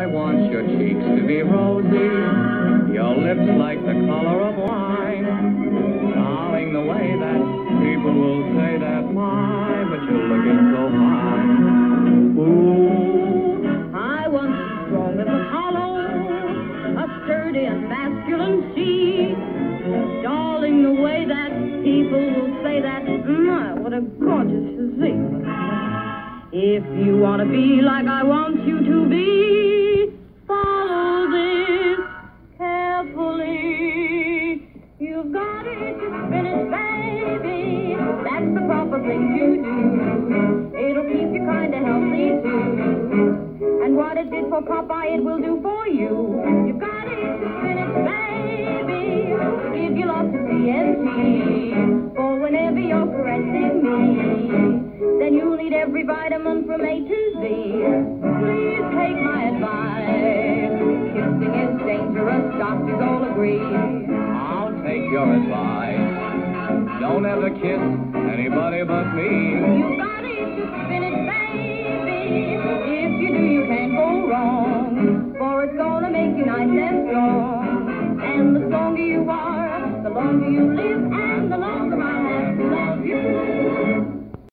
want your cheeks to be rosy, your lips like the color of wine. Darling, the way that people will say that, my, but you're looking so fine. Ooh, I want you strong as Apollo, a sturdy and masculine sea. Darling, the way that people will say that, my, what a gorgeous physique. If you want to be like I want you to be, follow this carefully. You've got to eat your spinach, baby. That's the proper thing to do. It'll keep you kind of healthy, too. And what it did for Popeye, it will do for you. You've got to eat your spinach, baby. Give you lots of TNT. For whenever you're caressing me, then you'll need every vitamin from A to Z. Please take my advice. Kissing is dangerous, doctors all agree. I'll take your advice. Don't ever kiss anybody but me. You've got to eat your spinach, baby. If you do, you can't go wrong. For it's gonna make you nice and strong.